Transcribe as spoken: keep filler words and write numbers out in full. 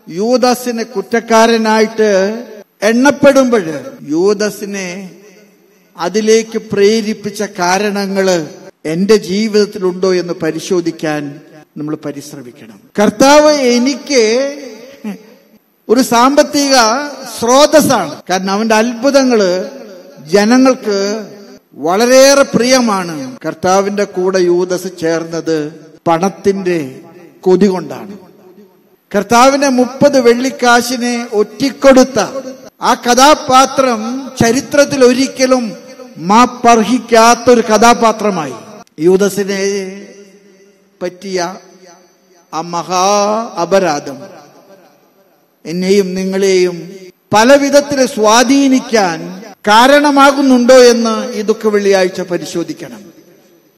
യൂദാസിനെ കുറ്റക്കാരനായിട്ട് എണ്ണപ്പെടുമ്പോൾ യൂദാസിനെ അതിലേക്ക് പ്രേരിപ്പിച്ച കാരണങ്ങള് എന്റെ ജീവിതത്തിലുണ്ടോ എന്ന് പരിശോധിക്കാൻ നമ്മൾ പരിശ്രമിക്കണം. കർത്താവ് എനിക്ക് ഒരു സാമ്പത്തിക സ്രോതസ്സാണ്. കാരണം അവന്റെ അത്ഭുതങ്ങള് ജനങ്ങൾക്ക് വളരെയേറെ പ്രിയമാണ്. കർത്താവിന്റെ കൂടെ യൂദാസ് ചേർന്നത് പണത്തിന്റെ കൊതി കൊണ്ടാണ്. കർത്താവിനെ മുപ്പത് വെള്ളിക്കാശിനെ ഒറ്റിക്കൊടുത്ത ആ കഥാപാത്രം ചരിത്രത്തിൽ ഒരിക്കലും മാപ്പർഹിക്കാത്തൊരു കഥാപാത്രമായി. യൂദാസിനെ പറ്റിയ ആ മഹാ അപരാധം എന്നെയും നിങ്ങളെയും പല വിധത്തിൽ സ്വാധീനിക്കാൻ കാരണമാകുന്നുണ്ടോ എന്ന് ഈ ദുഃഖ വെള്ളിയാഴ്ച പരിശോധിക്കണം.